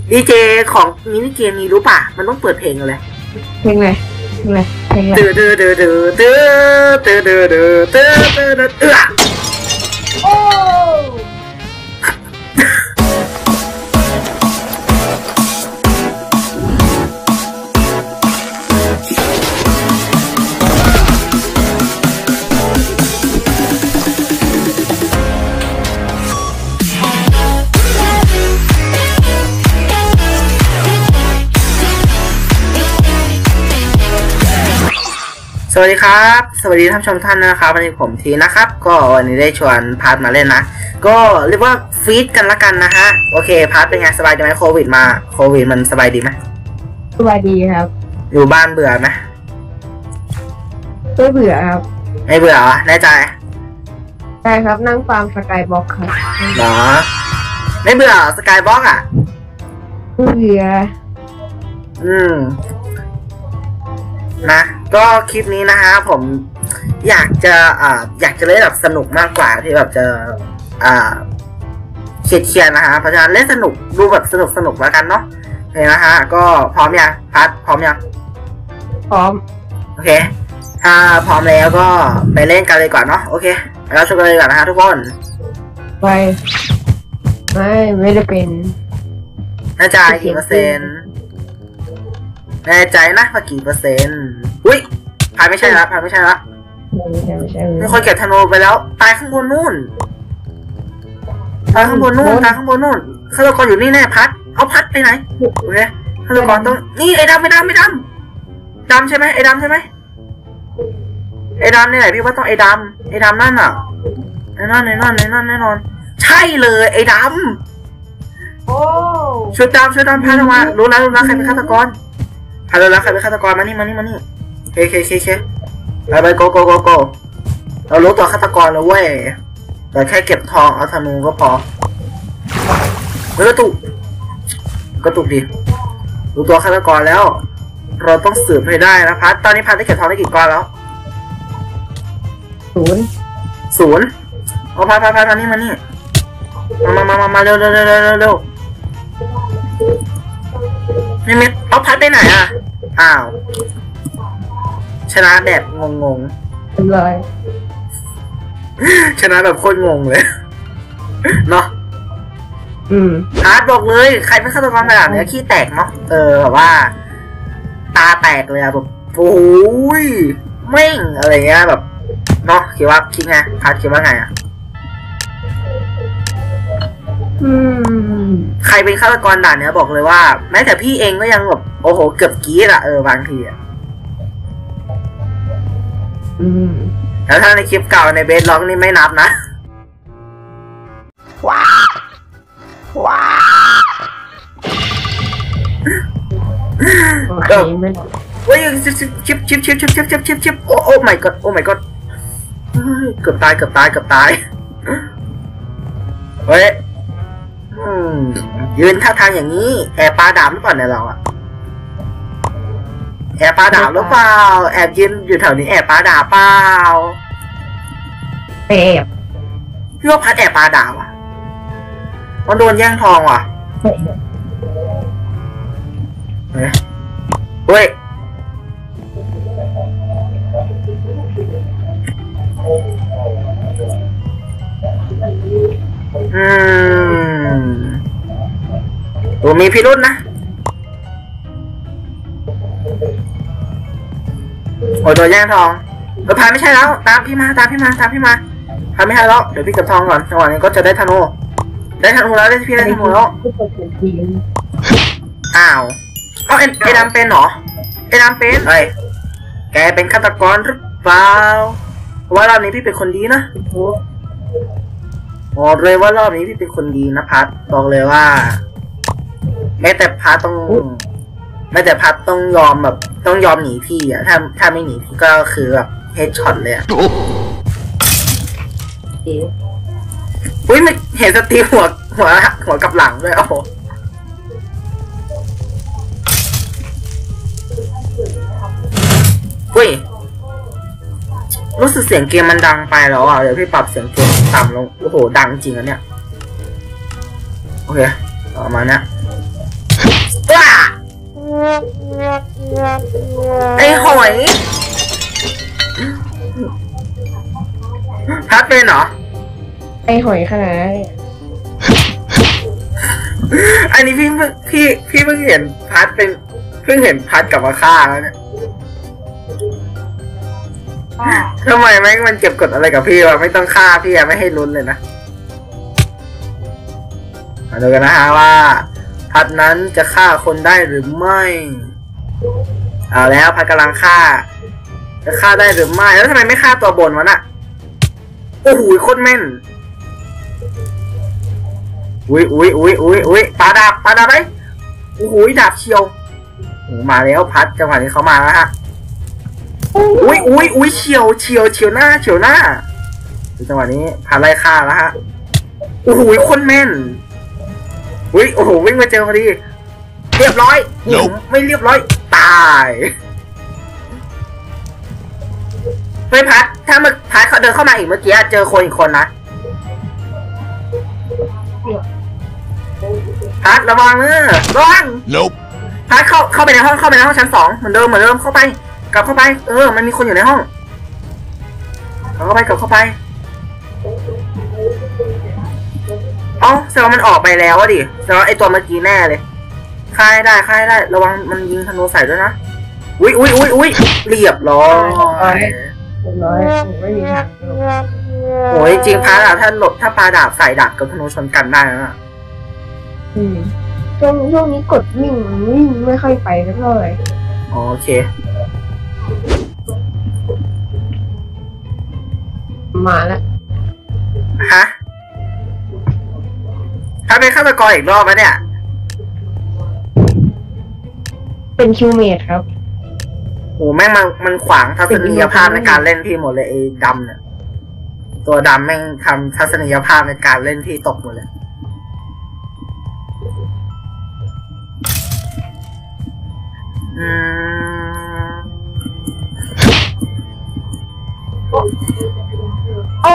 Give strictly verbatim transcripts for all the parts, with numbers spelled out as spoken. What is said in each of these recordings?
ดีเจของมินิเกมนี้รู้ป่ะมันต้องเปิดเพลงอะไรเพลงอะไรเพลงอะไรเพลงอะไรเดือดเดือดเดือดเดือดเดือดเดือดเดือดเดือดเดือดเดือดเดือดเดือดโอ้สวัสดีครับสวัสดีท่านผู้ชมท่านนะครับวันนี้ผมทีนะครับก็วันนี้ได้ชวนพาร์ทมาเล่นนะก็เรียกว่าฟีดกันละกันนะฮะโอเคพาร์ทเป็นไงสบายดีไหมโควิดมาโควิดมันสบายดีไหมสบายดีครับอยู่บ้านเบื่อไหมไม่เบื่อครับไม่เบื่อเหรอแน่ใจใช่ครับนั่งฟาร์มสกายบ็อกครับหรอไม่เบื่อสกายบ็อกอ่ะไม่เบื่ออืมนะก็คลิปนี้นะฮะผมอยากจะอ่าอยากจะเล่นแบบสนุกมากกว่าที่แบบจะอ่าเครียดๆนะฮะเพราะฉะนั้นเล่นสนุกดูแบบสนุกสนุกแล้วกันเนาะโอเคนะฮะก็พร้อมยังพัดพร้อมยังพร้อมโอเคถ้าพร้อมแล้วก็ไปเล่นกันเลยก่อนเนาะโอเคเราชมกันเลยก่อนนะฮะทุกคนไปไม่ไม่ได้เป็นน่าจะกี่เปอร์เซ็นต์แน่ใจนะว่ากี่เปอร์เซ็นต์อุ้ยพายไม่ใช่ละพายไม่ใช่ละไม่ใช่ไม่ใช่มีคนเก็บธนูไปแล้วตายข้างบนนู่นตายข้างบนนู่นตายข้างบนนู่นฆาตกรอยู่นี่แน่พัดเอาพัดไปไหนโอเคฆาตกรต้องนี่ไอ้ดำไอ้ดำไอ้ดำดำใช่ไหมไอ้ดำใช่ไหมไอ้ดำนี่ไหนพี่ว่าต้องไอ้ดำไอ้ดำนั่นอ่ะไอ้นั่นไอ้นั่นไอ้นั่นแน่นอนใช่เลยไอ้ดำโอ้ช่วยดำช่วยดำพาออกมารู้แล้วรู้แล้วใครเป็นฆาตกรพาเลยแล้วใครเป็นฆาตกรมานี่มานี่มานี่เคเคเคเคไปไปโกโกโกโกเรารู้ตัวฆาตกรแล้วเว้ยแต่แค่เก็บทองเอาธนูก็พอเฮ้ยกระตุกกระตุกดิรู้ตัวฆาตกรแล้วเราต้องสืบให้ได้นะพัดตอนนี้พัดได้เก็บทองได้กี่ก้อนแล้วศูนย์ศูนย์เอาพัดพัดพัดมานี่มานี่มามามามาเร็วเร็วเร็วเร็วเร็วนี่มิดเอาพัดไปไหนอ่ะอ้าวชนะแบบงงๆเลยชนะแบบโคตรงงเลยเนาะอืมอาร์ตบอกเลยใครเป็นฆาตกรแบบนี้ขี้แตกเนาะเออแบบว่าตาแตกเลยอะแบบโอ้ยเม่งอะไรเงี้ยแบบเนาะคิดว่าคิดไงอาร์ตคิดว่าไงอะอืมใครเป็นฆาตกรด่านเนี้ยบอกเลยว่าแม้แต่พี่เองก็ยังแบบโอ้โหเกือบกรี๊ดอะเออบางทีอะอืมแล้วถ้าในคลิปเก่าในเบสล็อกนี่ไม่นับนะว้าว้าเออเฮ้ยชิปชิปชิปชิปชิปชิปชิปชิปชิปโอ้โอ้ my god โอ้ my god เกือบตายเกือบตายเกือบตายเฮ้ยยืนท่าทางอย่างนี้แอบปลาดาบหรือเปล่าเนี่ยเราอะแอบปลาดาบหรือเปล่าแอบยืนอยู่แถวนี้แอบปลาดาบเปล่าแอบพี่ว่าพัดแอบปลาดาบอ่ะมันโดนแย่งทองว่ะเฮ้ยเฮ้ยอืมตัวมีพิรุธนะโอ้ยโดนแย่งทองเออพายไม่ใช่แล้วตามพี่มาตามพี่มาตามพี่มาพายไม่ใช่แล้วเดี๋ยวพี่เก็บทองก่อนจังหวะนี้ก็จะได้ธนูได้ธนูแล้วได้พี่ได้ธนูแล้วอ้าวเอาไอ้ไอ้ดำเป็นเหรอไอ้ดำเป็นเฮ้ยแกเป็นฆาตกรหรือเปล่าว่ารอบนี้พี่เป็นคนดีนะบอกเลยว่ารอบนี้พี่เป็นคนดีนะพัดบอกเลยว่าแม้แต่พัดต้องแม้แต่พัดต้องยอมแบบต้องยอมหนีพี่อ่ะถ้าถ้าไม่หนีพี่ก็คือแบบเฮดช็อตเลยอ่ะอุ้ยมันเห็นสตีหัวหัวหัวกับหลังด้วยโอ้โหอุ้ยรู้สึกเสียงเกมมันดังไปแล้วอ่ะเดี๋ยวพี่ปรับเสียงเกมต่ำลงโอ้โหดังจริงอ่ะเนี่ยโอเคประมาณนี้ไอ้หอยพัดเป็นเหรอไอหอยขนาดนั้นเนี่ยอันนี้พี่เพิ่งพี่พี่เพิ่งเห็นพัดเป็นเพิ่งเห็นพัดกลับมาฆ่าแล้วเนี่ยทำไมแม่งมันเก็บกดอะไรกับพี่วะไม่ต้องฆ่าพี่อะไม่ให้ลุ้นเลยนะมาดูกันนะฮะว่าพัดนั้นจะฆ่าคนได้หรือไม่เอาแล้วพัดกำลังฆ่าจะฆ่าได้หรือไม่แล้วทำไมไม่ฆ่าตัวบนวะน่ะโอ้โหโคตรแม่นอุ้ยอุ้ยอุ้ยอุ้ยอุ้ยปาดาบปาดาบไหมโอ้โหดาบเชียวโอ้มาแล้วพัดจังหวะนี้เขามาแล้วฮะอุ้ยอุ้ยอุ้ยเฉียวเฉียวเฉียวหน้าเฉียวหน้าจังหวะนี้พัดไล่ฆ่าแล้วฮะโอ้โหคนแม่นอุ้ยโอ้โหวิ่งมาเจอพอดีเรียบร้อยไม่เรียบร้อยตายเฮ้ยพัดถ้าเมื่อพัดเขาเดินเข้ามาอีกเมื่อกี้เจอคนอีกคนนะพัดระวังเนอะระวัง Nope พัดเข้าเข้าไปในห้องเข้าไปในห้องชั้นสองเหมือนเดิมเหมือนเดิมเข้าไปกลับเข้าไปเออมันมีคนอยู่ในห้องกลับเข้าไปกลับเข้าไปเอ้าแสดงว่ามันออกไปแล้วอะดิแสดงว่าไอตัวเมื่อกี้แน่เลยฆ่าให้ได้ฆ่าให้ได้ระวังมันยิงธนูใส่ด้วยนะอุ้ยอุ้ยอุ้ยอุ้ยเรียบร้อยเรียบร้อยผมไม่มีทางหรอกโอ้ยจริงพัดอะถ้าหลบถ้าปาดาบใส่ดาบกับธนูชนกันได้นะอืมช่วงช่วงนี้กดวิ่งวิ่งไม่ค่อยไปสักเท่าไหร่โอเคมาแล้วฮะถ้าเป็นฆาตกรอีกรอบไหมเนี่ยเป็นคิวเมดครับโอ้แม่งมันมันขวางทัศนียภาพในการเล่นพี่หมดเลยไอ้ดำเนี่ยตัวดำแม่งทำทัศนียภาพในการเล่นพี่ตกหมดเลยอืมโอ้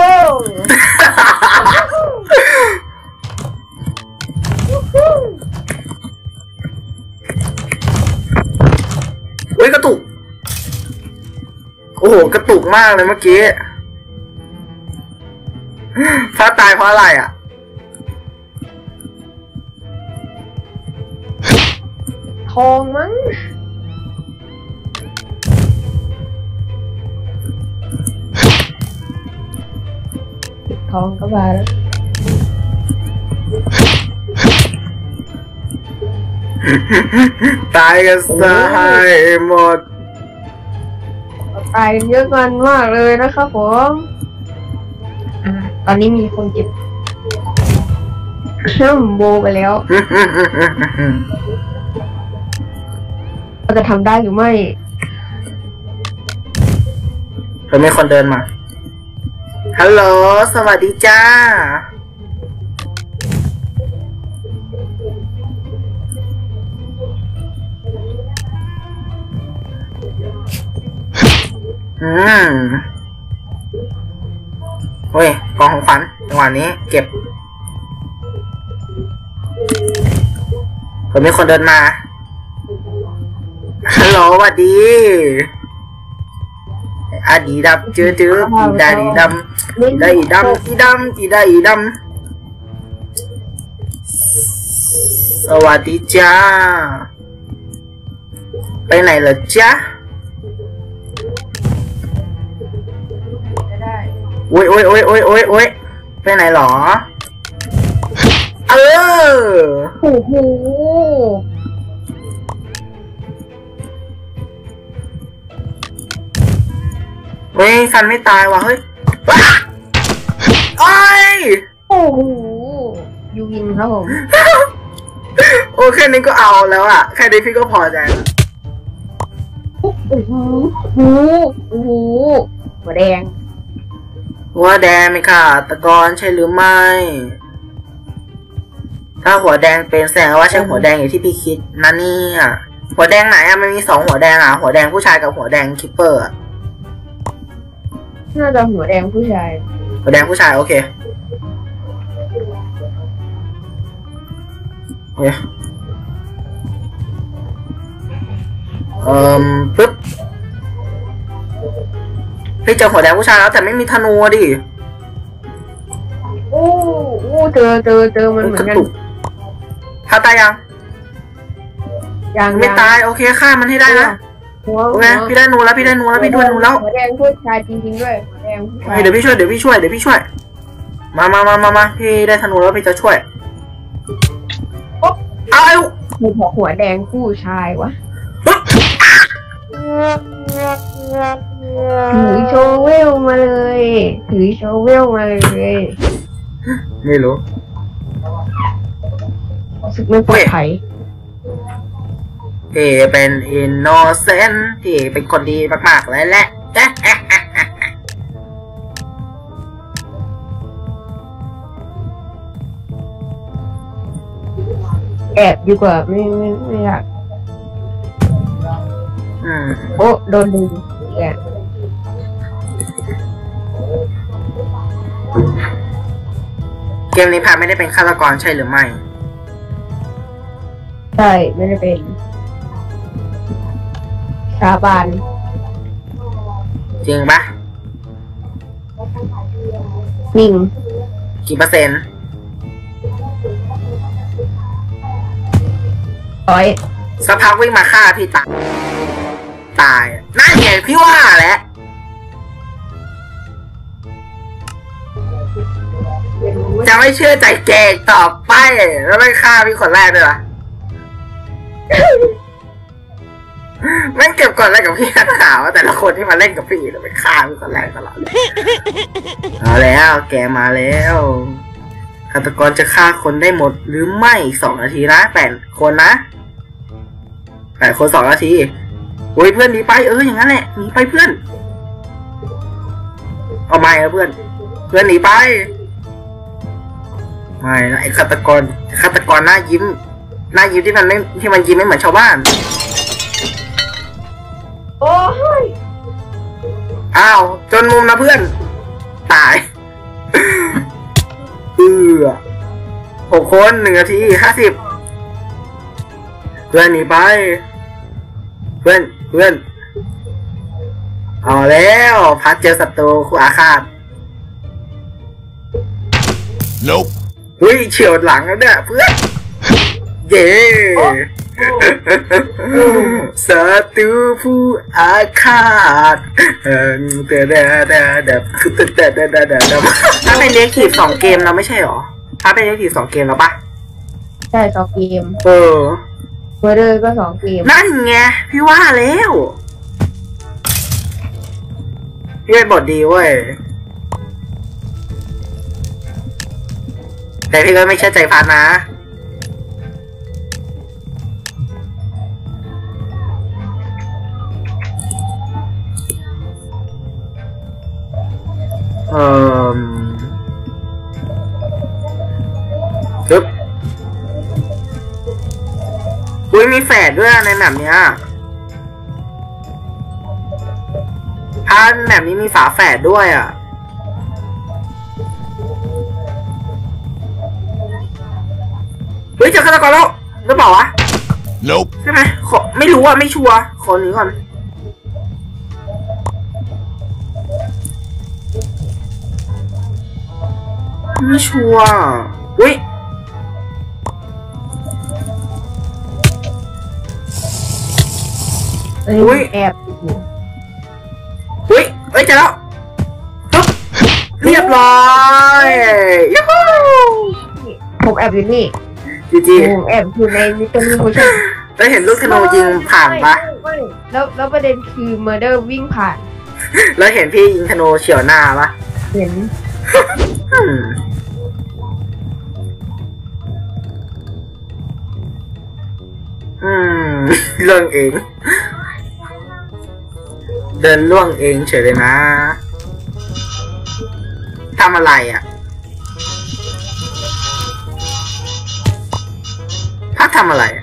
เฮ้ยกระตุกโอ้โหกระตุกมากเลยเมื่อกี้ฟ้าตายเพราะอะไรอ่ะทองมั้งทองก็มาแล้วตายกันซะให้หมดตายเยอะกันมากเลยนะครับผมอ่าตอนนี้มีคนเก็บช่มโบไปแล้วเราจะทำได้หรือไม่เฮ้ยมีคนเดินมาฮัลโหลสวัสดีจ้าอืมเฮ้ยกองของขวัญจังหวะนี้เก็บผมมีคนเดินมาฮัลโหลสวัสดีอะดีดำจื้อจื้ออีดาดีดำอีดาอีดำอีดำอีดาอีดำสวัสดีจ้าไปไหนเหรอจ๊ะโอ้ยโอ้ยโอ้ยโอ้ยโอ้ยโอ้ยไปไหนหรอเออโอ้โหเฮ้ยฟันไม่ตายว่ะเฮ้ยว้าโอ้ยโอ้โหยูวินครับผมโอ้แค่นี้ก็เอาแล้วอ่ะแค่นี้พี่ก็พอใจแล้วโอ้โหโอ้โหโอ้โหหัวแดงหัวแดงไหมค่ะตะกอนใช่หรือไม่ ถ้าหัวแดงเป็นแสดงว่าใช่หัวแดงอย่างที่พี่คิดนะเนี่ยหัวแดงไหนอ่ะมันมีสองหัวแดงอ่ะหัวแดงผู้ชายกับหัวแดงคิปเปอร์อ่ะน่าจะหัวแดงผู้ชายหัวแดงผู้ชายโอเคโอเคเอ่อปึ๊บพี่เจอหัวแดงผู้ชายแล้วแต่ไม่มีธนูดิโอ้โอ้เจอเจอเจอมันเหมือนกันถ้าตายยังยังไม่ตายโอเคฆ่ามันให้ได้นะหัวโอเคพี่ได้นูแล้วพี่ได้นูแล้วพี่ด้วยนูแล้วหัวแดงผู้ชายจริงๆด้วยหัวแดงผู้ชายเดี๋ยวพี่ช่วยเดี๋ยวพี่ช่วยเดี๋ยวพี่ช่วยมามามามามาพี่ได้ธนูแล้วพี่จะช่วยเอาไอ้หัวหัวแดงผู้ชายวะถือโชว์เวลมาเลยถือโชว์เวลมาเลยไม่รู้รู้สึกไม่ปลอดภัยพี่เป็นอินโนเซนต์พี่เป็นคนดีมากๆเลยแหละแอบดีกว่าไม่ไม่ไม่อยากอืมโอ้โดนดึงแอบเกมนี้พาไม่ได้เป็นฆาตกรใช่หรือไม่ใช่ไม่ได้เป็นสาบานจริงปะนิ่งกี่เปอร์เซ็นต์ร้อยสักพักวิ่งมาฆ่าพี่ตายตายนั่นไงพี่ว่าแหละจะไม่เชื่อใจแกงต่อไปแล้วไม่ฆ่าพี่คนแรกด้วยล่ะ แม่งเก็บก่อนอะไรกับพี่นักข่าวแต่ละคนที่มาเล่นกับพี่แล้วไปฆ่าพี่คนแรกตลอดเอาแล้วแกมาแล้วฆาตกรจะฆ่าคนได้หมดหรือไม่สองนาทีนะแปดคนนะแปดคนสองนาทีโอ้ยเพื่อนหนีไปเอออย่างนั้นแหละหนีไปเพื่อนเอาไม่นะเพื่อนเพื่อนหนีไปไม่นะไอ้ฆาตกรฆาตกรหน้ายิ้มหน้ายิ้มที่มันไม่ที่มันยิ้มไม่เหมือนชาวบ้านโอ้ยอ้าวจนมุมนะเพื่อนตาย เออหกคนหนึ่งนาทีห้าสิบเพื่อนหนีไปเพื่อนเพื่อนเอาแล้วพัดเจอศัตรูคู่อาฆาต Nope อุ้ยเฉียวหลังแล้วเนี่ยเพื่อนเย้ศัตรูผู้อาฆาตเออเดาเดาเดาเดาคือเดาเดาเดาเดาเดาถ้าเป็นเลี้ยงขีดสองเกมเราไม่ใช่หรอถ้าเป็นเลี้ยงขีดสองเกมแล้วปะใช่สองเกมเออเมอร์เดอร์ก็สองเกมนั่นไงพี่ว่าแล้วพี่เป็นบทดีเว้ยแต่พี่ก็ไม่เชื่อใจพันนะเอ่อปึ๊บอุ้ยมีแฝดด้วยในแบบเนี้ยพันแบบนี้มีฝาแฝดด้วยอ่ะเฮ้ยเจอฆาตกรแล้วหรือเปล่าวะ Nope ใช่ไหมขอไม่รู้อ่ะไม่ชัวร์ขอหนีก่อนไม่ชัวร์อุ้ยเอ้อุ๊ยยแอบอยู่อุ้ยเอ้ยเจอแล้วปึ๊บเรียบร้อยยูฮูผมแอบอยู่นี่จีจีผมแอบอยู่ในนิตมีโพชั่นได้เห็นลูกธนูยิงผ่านปะไม่แล้วแล้วประเด็นคือเมอร์เดอร์วิ่งผ่านแล้วเห็นพี่ยิงธนูเฉียวหน้าปะเห็นอืมอืมเรื่องเอง เดินล่วงเองเฉยเลยนะทำอะไรอ่ะพัดทำอะไรอะ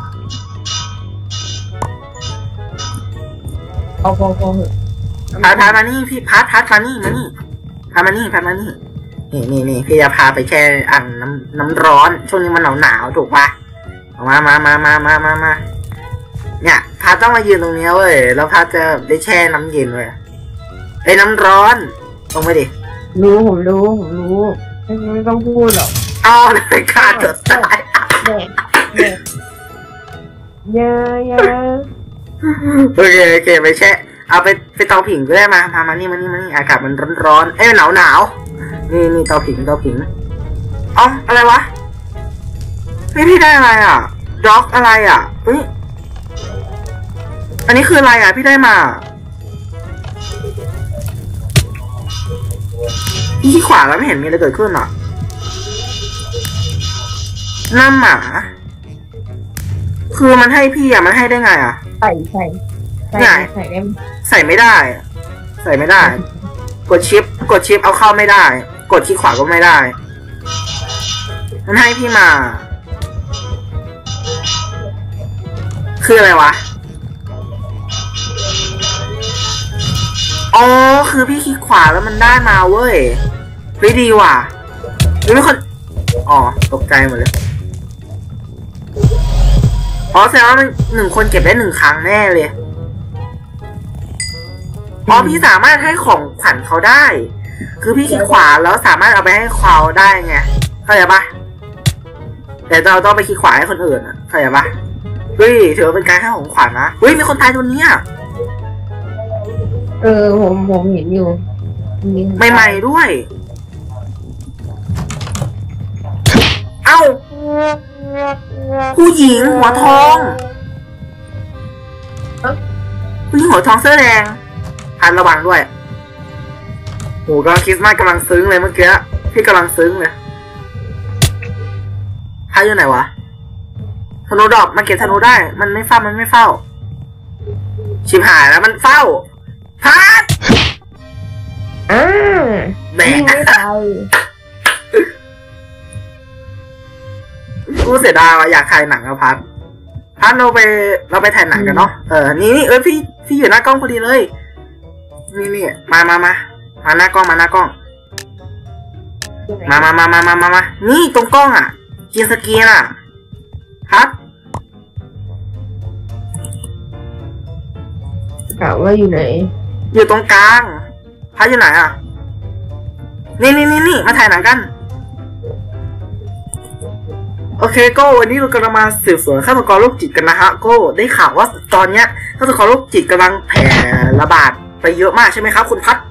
เอาพอพอเหอะพัดพัดมานี่พี่พัดพัดมานี่มานี่พัดมานี่พัดมานี่นี่นี่นี่พี่จะพาไปแช่อ่างน้ำน้ำร้อนช่วงนี้มันหนาวหนาวถูกปะเอามามามามามามามาเนี่ยพัดต้องมายืนตรงนี้เว้ยแล้วพัดจะได้แช่น้ำเย็นเว้ยไอ้น้ำร้อนลงไปดิรู้ผมรู้ผมรู้ไม่ไม่ต้องพูดหรอกเอาเลยขาดจดตายเด็กเด็กเยอะเยอะโอเคโอเคไปแช่เอาไปไปเตาผิงก็ได้มาพามานี่มานี่มานี่อากาศมันร้อนๆเอ้ยหนาวหนาวนี่นี่เตาผิงเตาผิงเอ้าอะไรวะพี่พี่ได้อะไรอ่ะด็อกอะไรอ่ะเฮ้ยอันนี้คืออะไรอ่ะพี่ได้มาพี่ขี้ขวาแล้วไม่เห็นมีอะไรเกิดขึ้นอ่ะน้ำหมาคือมันให้พี่อ่ะมันให้ได้ไงอ่ะใส่ใส่ใส่ไหนใส่ได้ใส่ไม่ได้อะใส่ไม่ได้ กดชิป กดชิปเอาเข้าไม่ได้ กดที่ขวาก็ไม่ได้ มันให้พี่มา คืออะไรวะ อ๋อ คือพี่คลิกขวาแล้วมันได้มาเว้ยเฮ้ยดีว่ะเฮ้ยไม่คน อ๋อ ตกใจหมดเลย อ๋อแสดงว่ามันหนึ่งคนเก็บได้หนึ่งครั้งแน่เลย อ๋อพี่สามารถให้ของขวัญเขาได้ คือพี่คลิกขวาแล้วสามารถเอาไปให้เขาได้ไงเข้าใจปะแต่เราต้องไปคลิกขวาให้คนอื่นอ่ะเข้าใจปะเฮ้ยถือว่าเป็นการให้ของขวัญนะเฮ้ยมีคนตายตัวเนี้ยเออผมผมเห็นอยู่ใหม่ๆด้วย เอ้าผู้หญิงหัวทองผู้หญิงหัวทองเสื้อแดงพันระวังด้วยโหก็คริสต์มาสกำลังซึ้งเลยเมื่อกี้พี่กำลังซึ้งเลยพาอยู่ไหนวะธนูดอกมันเก็บธนูได้มันไม่เฝ้ามันไม่เฝ้าชิบหายแล้วมันเฝ้าพัดอ่าแหมไม่ไปกูเสียดายว่ะอยากถ่ายหนังกับพัดพัดเราไปเราไปถ่ายหนังกันเนาะเออนี่นี่เออพี่พี่อยู่หน้ากล้องพอดีเลยนี่นี่มามามามาหน้ากล้องมาหน้ากล้องมามามามามามามานี่ตรงกล้องอ่ะกินสกีนอ่ะพัดถามว่าอยู่ไหนอยู่ตรงกลางพัดอยู่ไหนอ่ะนี่นี่นี่นี่มาถ่ายหนังกันโอเคก็วันนี้เรากำลังมาสืบสวนฆาตกรโรคจิตกันนะฮะก็ได้ข่าวว่าตอนเนี้ยฆาตกรโรคจิตกำลังแผ่ระบาดไปเยอะมากใช่ไหมครับคุณพัด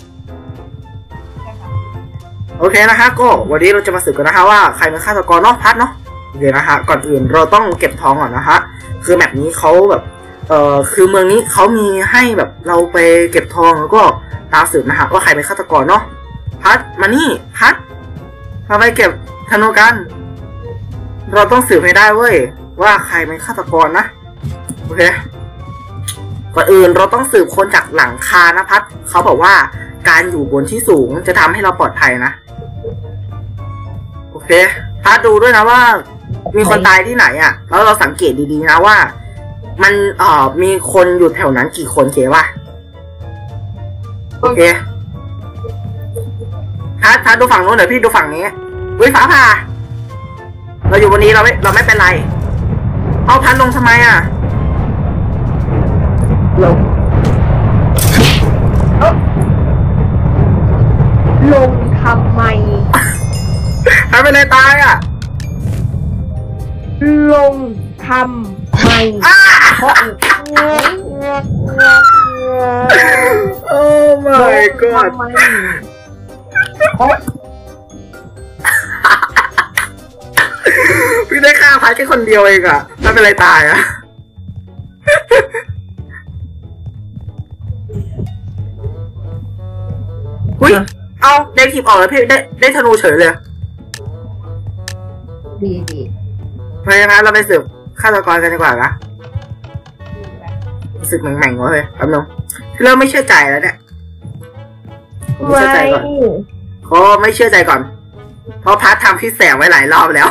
โอเคนะฮะก็วันนี้เราจะมาสืบกันนะฮะว่าใครเป็นฆาตกรเนาะพัดเนาะโอเคนะฮะก่อนอื่นเราต้องเก็บทองก่อนนะฮะคือแบบนี้เขาแบบเอ่อคือเมืองนี้เขามีให้แบบเราไปเก็บทองแล้วก็ตามสืบนะฮะว่าใครเป็นฆาตกรเนาะพัดมานี่พัดเราไปเก็บธนูกันเราต้องสืบให้ได้เว้ยว่าใครเป็นฆาตกรนะโอเคก่อนอื่นเราต้องสืบคนจากหลังคานะพัดเขาบอกว่าการอยู่บนที่สูงจะทำให้เราปลอดภัยนะโอเคพัดดูด้วยนะว่ามีคนตายที่ไหนอ่ะแล้วเราสังเกตดีๆนะว่ามันเอ่อมีคนอยู่แถวนั้นกี่คนเก๋วะโอเคพัดพัดดูฝั่งโน้นเดี๋ยวพี่ดูฝั่งนี้เฮ้ยฟ้าผ่าเราอยู่บนนี้เราไม่เราไม่เป็นไรเอาพัดลงทำไมอ่ะลงลงทำไมพัดเป็นไรตายอ่ะลงทำไมเพราะโอ้ my god ทำไมเพราะพี่ได้ฆ่าพัดแค่คนเดียวเองอ่ะไม่เป็นไรตายอ่ะหุ้ยเอาได้คลิปออกแล้วพี่ได้ได้ธนูเฉยเลยดีดีเพราะฉะนั้นเราไปสืบฆาตกรกันดีกว่านะรู้สึกแหม่งๆวะเฮ้ยแป๊บนึงเริ่มไม่เชื่อใจแล้วเนี่ยผมไม่เชื่อใจก่อนเขาไม่เชื่อใจก่อนเพราะพัดทำพี่แสงไว้หลายรอบแล้ว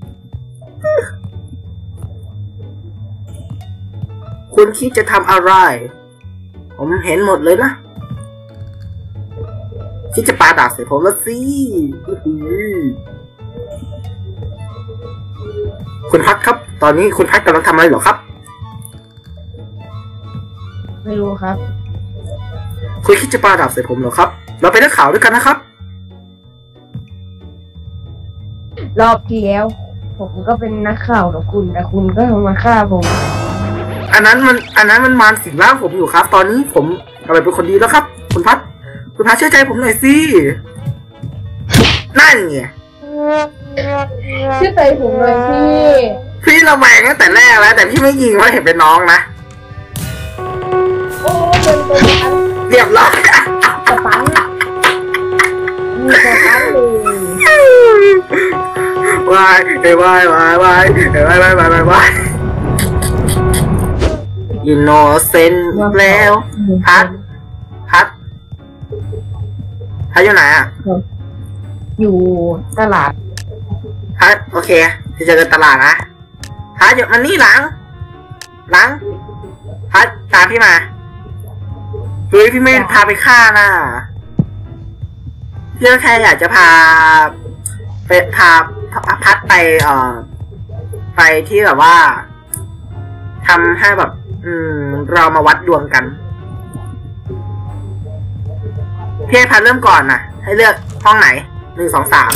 คุณคิดจะทำอะไร ผมเห็นหมดเลยนะคิดจะปาดาบใส่ผมแล้วสิคุณพัดครับตอนนี้คุณพัดกำลังทำอะไรเหรอครับไม่รู้ครับคุณคิดจะปาดาบใส่ผมเหรอครับเราไปนักข่าวด้วยกันนะครับรอบที่แล้วผมก็เป็นนักข่าวกับคุณแต่คุณก็มาฆ่าผมอันนั้นมันอันนั้นมันมารสิงร่างผมอยู่ครับ ตอนนี้ผมกลับไปเป็นคนดีแล้วครับ คุณพัดคุณพัดเชื่อใจผมหน่อยสินั่นไงเชื่อใจผมเลยพี่พี่ระแวงตั้งแต่แรกแล้ว แต่พี่ไม่ยิงเพราะเห็นเป็นน้องนะโอ้เป็นตัวนั้นเรียบร้อยสปันมีสปันเลยวายเอ้ยวายวายวายเอ้ยวายวายวายวายวายอินโนเซนต์แล้วพัดพัดพัดอยู่ไหนอ่ะอยู่ตลาดพัดโอเคจะเจอกันตลาดนะพัดอยู่มันนี่หลัง หลังพัดตามพี่มาเฮ้ยพี่ไม่พาไปฆ่าน่ะพี่ก็แค่อยากจะพาไปพาพัดไปเอ่อไปที่แบบว่าทำให้แบบ อืมเรามาวัดดวงกันพี่ให้พัดเริ่มก่อนนะให้เลือกห้องไหนหนึ่งสองสาม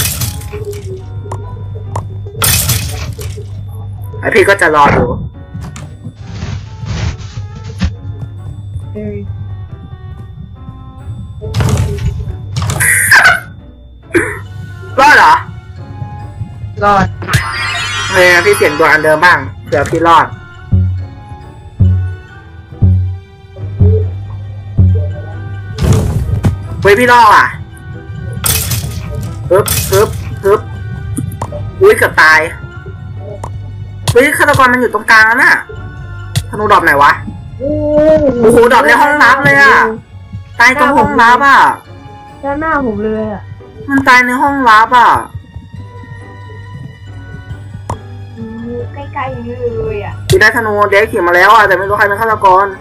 แล้วพี่ก็จะรอดูรอดเหรอรอดเฮ้ยพี่เสี่ยงดวงอันเดิมบ้างเผื่อพี่รอดเฮ้ยพี่รอดอ่ะปึ๊บปึ๊บปึ๊บอุ้ยเกือบตายเฮ้ยฆาตกรมันอยู่ตรงกลางแล้วน่ะธนูดรอปไหนวะโอ้โหดรอปในห้องลับเลยอ่ะตายตรงห้องลับอ่ะด้านหน้าผมเลยอ่ะมันตายในห้องลับอ่ะใกล้ๆนี่เลยอ่ะพี่ได้ธนูเด็กขี่มาแล้วอ่ะแต่ไม่รู้ใครเป็นฆาตกร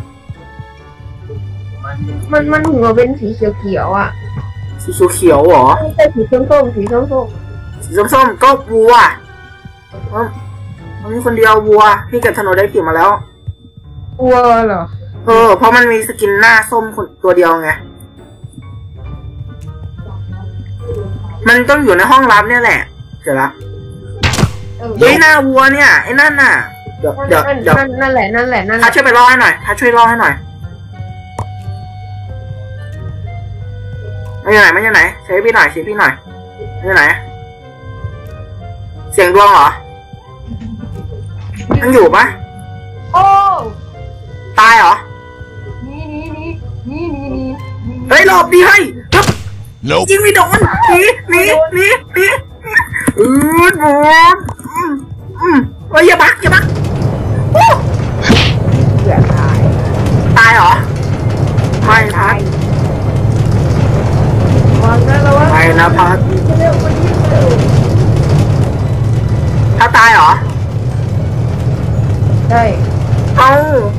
มันมันหัวเป็นสีเขียวๆอ่ะสีเขียวๆเหรอไม่ใช่สีส้มๆสีส้มสีส้มๆก็วัวมันมีคนเดียววัวพี่เก็บธนูได้ขี่มาแล้วๆวัวเหรอเออเพราะมันมีสกินหน้าส้มคนตัวเดียวไงมันต้องอยู่ในห้องลับเนี่ยแหละเดี๋ยวละเฮ้ยหน้าวัวเนี่ยไอ้นั่นน่ะเดี๋ยวเดี๋ยวเดี๋ยวนั่นแหละนั่นแหละนั่นแหถ้าละช่วยไปล่อให้หน่อยถ้าช่วยล่อให้หน่อยมันอยู่ไหนมันอยู่ไหนใช้พี่หน่อยใช้พี่หน่อยมันอยู่ไหนเสียงดวงเหรอมันอยู่ปะโอ้ตายเหรอนี่นี่นี่นี่นี่นี่เฮ้ยหลบดีให้ฮึบ Nope. ยิงไม่โดนหนีหนีหนีหนีอืดบูดอืมอืมเฮ้ยอย่าบักอย่าบักโอ้เกือบตายตายเหรอไม่พัดวางได้แล้ววะไม่นะพัดเร็วกว่านี้เร็วถ้าตายเหรอใช่เอ้า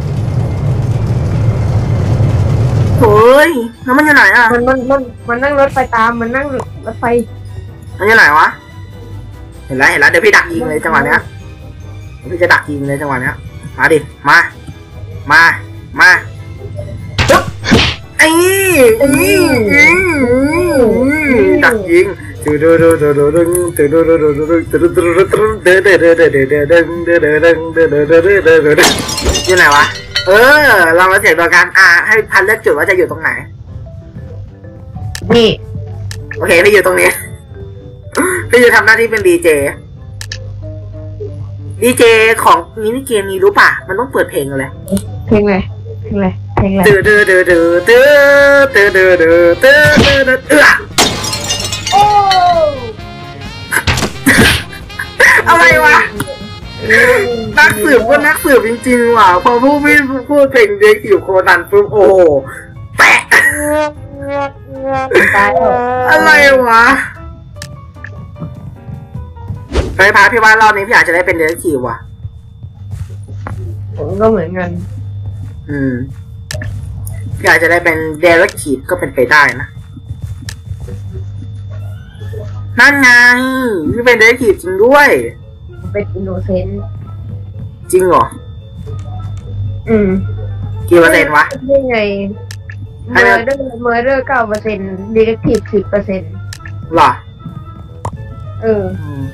เฮ้ยแล้วมันอยู่ไหนอ่ะมันมันมันมันนั่งรถไฟตามมันนั่งรถไฟมันอยู่ไหนวะเห็นแล้วเห็นแล้วเดี๋ยวพี่ดักยิงเลยจังหวะเนี้ยเดี๋ยวพี่จะดักยิงเลยจังหวะเนี้ยมาดิมามามาปึ๊บไอ้ไอ้ดักยิงดูดูดูดูดูดูดูดูดูดูดูดูดูดูดูดูเดินเดินเดินเดินเดินเดินเดินเดินเดินเดินเดินเดินเดินเดินเดินเดินอยู่ไหนวะเออเรามาเสียงตัวกันอ่าให้พันเลือกจุดว่าจะอยู่ตรงไหนนี่โอเคพี่อยู่ตรงนี้ พี่จะทำหน้าที่เป็นดีเจดีเจของมินิเกมนี้รู้ป่ะมันต้องเปิดเพลงเลยเพลงอะไรเพลงอะไรเพลงอะไรเดือดเดือดเดือดเดือดเดือดเดือดเดือดเดือดเดือดเดือดเดือดโอ้อะไรวะนักสืบก็นักสืบจริงๆว่ะพอพูดพี่พูดเพลงเด็กอยู่โคนันปุ๊บโอ้แปะตายแล้วอะไรวะไปพาพี่ว่ารอบนี้พี่อาจจะได้เป็นเดเรคทีฟว่ะผมก็เหมือนกันอืมพี่อาจจะได้เป็นเดเรคทีฟก็เป็นไปได้นะนั่นไงพี่เป็นเดเรคทีฟจริงด้วยเป็นอินโนเซนต์จริงเหรออืมกี่เปอร์เซ็นต์วะได้ไงให้เมมัอน ร์เดอร์เมอร์เดอร์เก้าเปอร์เซ็นต์ดีเทคทีฟสิบเปอร์เซ็นต์หรอเอออืม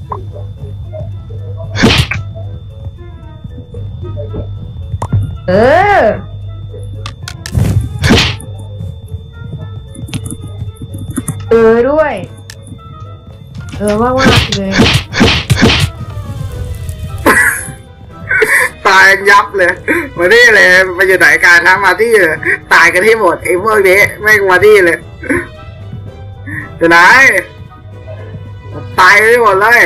เออ เออด้วย เออว่างๆเลยตายยับเลยมาที่เลยมาอยู่ไหนกันนะมาที่เลยตายกันที่หมดไอ้พวกนี้แม่งมาที่เลยอยู่ไหนตายกันที่หมดเลย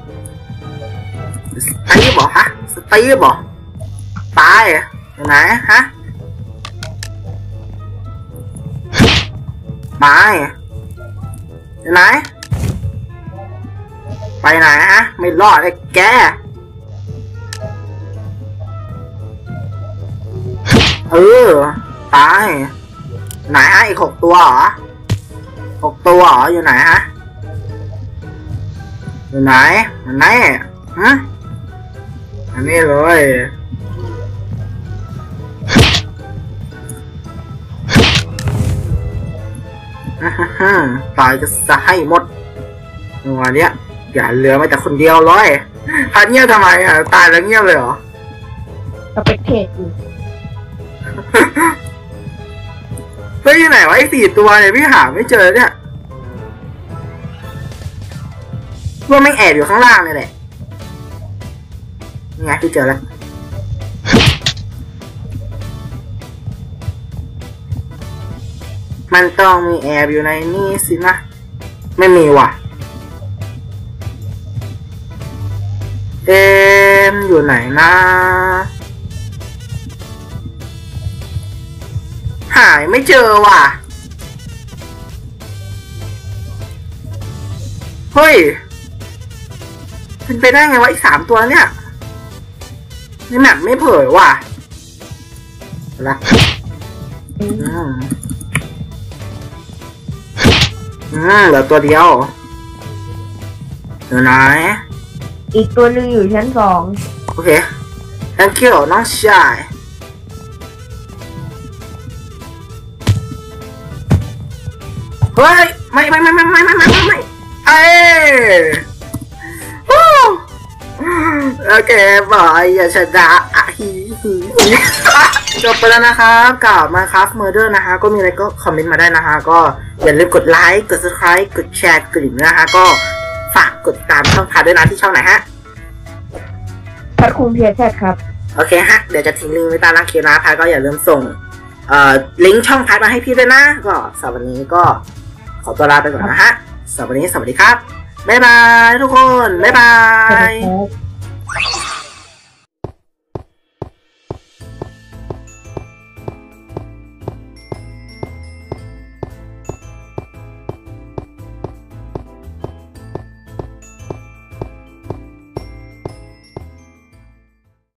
สตีฟบอกฮะสตีฟบอกตายอยู่ไหนฮะมาอยู่ไหนไปไหนฮะไม่รอดไอ้แกเออตายไหนฮะอีกหกตัวเหรอหกตัวเหรออยู่ไหนฮะอยู่ไหนมันไหนฮะอันนี้เลยตายก็จะให้หมดวันเนี้ยอย่าเหลือมาแต่คนเดียวเลยพันเงียบทำไมอ่ะตายแล้วเงียบเลยเหรอสเปกเทตอยู่เฮ้ยไหนวะไอ้สี่ตัวเนี่ยพี่หาไม่เจอเนี่ยว่าไม่งแอบอยู่ข้างล่างเลยแหละนี่ไงพี่เจอแล้วมันต้องมีแอบอยู่ในนี่สินะไม่มีว่ะเอ็มอยู่ไหนนะหายไม่เจอว่ะเฮ้ยเป็นไปได้ไงวะอีกสามตัวเนี่ยในแมปไม่เผยว่ะละอืมอืมเหลือตัวเดียวเดี๋ยวนะอีกตัวหนึ่งอยู่ชั้นสองโอเค thank you น้องชายเฮ้ยไม่ไม่ไม่ไม่ไม่ไม่ไม่ไม่ไม่เอ้ยโอเคบอยอย่าชนะอ่ะฮีฮีจบไปแล้วนะครับกับมาครับเมอร์เดอร์นะฮะก็มีอะไรก็คอมเมนต์มาได้นะฮะก็อย่าลืมกดไลค์กด subscribe กดแชร์กดกระดิ่งนะฮะก็ฝากกดติดตามช่องพาด้วยนะที่ช่องไหนฮะพัดคุมเพียรแชทครับโอเคฮะเดี๋ยวจะทิ้งลิงก์ไว้ใต้ล่างคลิปนะพายก็อย่าลืมส่งเอ่อลิงก์ช่องพายมาให้พี่ด้วยนะก็สำหรับวันนี้ก็ขอตัวลาไปก่อนนะฮะสำหรับวันนี้สวัสดีครับบ๊ายบายทุกคนบ๊ายบาสวัสยดีครับ